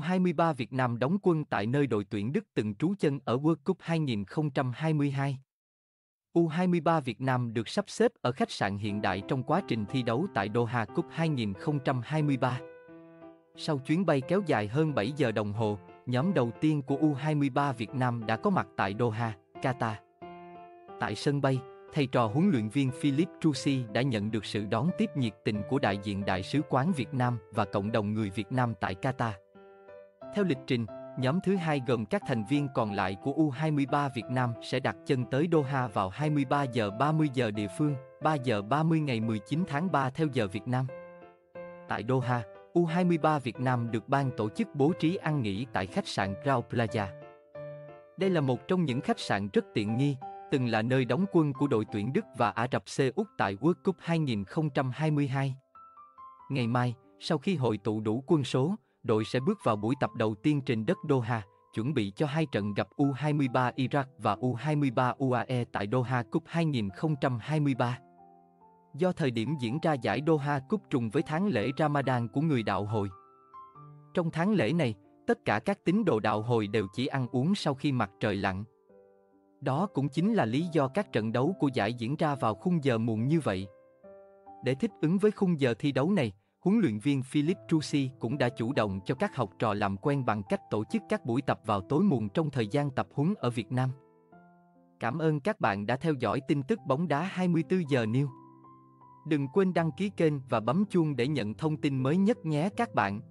U23 Việt Nam đóng quân tại nơi đội tuyển Đức từng trú chân ở World Cup 2022. U23 Việt Nam được sắp xếp ở khách sạn hiện đại trong quá trình thi đấu tại Doha Cup 2023. Sau chuyến bay kéo dài hơn 7 giờ đồng hồ, nhóm đầu tiên của U23 Việt Nam đã có mặt tại Doha, Qatar. Tại sân bay, thầy trò huấn luyện viên Philippe Troussy đã nhận được sự đón tiếp nhiệt tình của đại diện Đại sứ quán Việt Nam và cộng đồng người Việt Nam tại Qatar. Theo lịch trình, nhóm thứ hai gồm các thành viên còn lại của U23 Việt Nam sẽ đặt chân tới Doha vào 23 giờ 30 giờ địa phương, 3 giờ 30 ngày 19 tháng 3 theo giờ Việt Nam. Tại Doha, U23 Việt Nam được ban tổ chức bố trí ăn nghỉ tại khách sạn Crowne Plaza. Đây là một trong những khách sạn rất tiện nghi, từng là nơi đóng quân của đội tuyển Đức và Ả Rập Xê Út tại World Cup 2022. Ngày mai, sau khi hội tụ đủ quân số, đội sẽ bước vào buổi tập đầu tiên trên đất Doha, chuẩn bị cho hai trận gặp U23 Iraq và U23 UAE tại Doha Cup 2023. Do thời điểm diễn ra giải Doha Cup trùng với tháng lễ Ramadan của người đạo Hồi. Trong tháng lễ này, tất cả các tín đồ đạo Hồi đều chỉ ăn uống sau khi mặt trời lặn. Đó cũng chính là lý do các trận đấu của giải diễn ra vào khung giờ muộn như vậy. Để thích ứng với khung giờ thi đấu này, huấn luyện viên Philippe Troussy cũng đã chủ động cho các học trò làm quen bằng cách tổ chức các buổi tập vào tối muộn trong thời gian tập huấn ở Việt Nam. Cảm ơn các bạn đã theo dõi tin tức bóng đá 24 giờ News. Đừng quên đăng ký kênh và bấm chuông để nhận thông tin mới nhất nhé các bạn.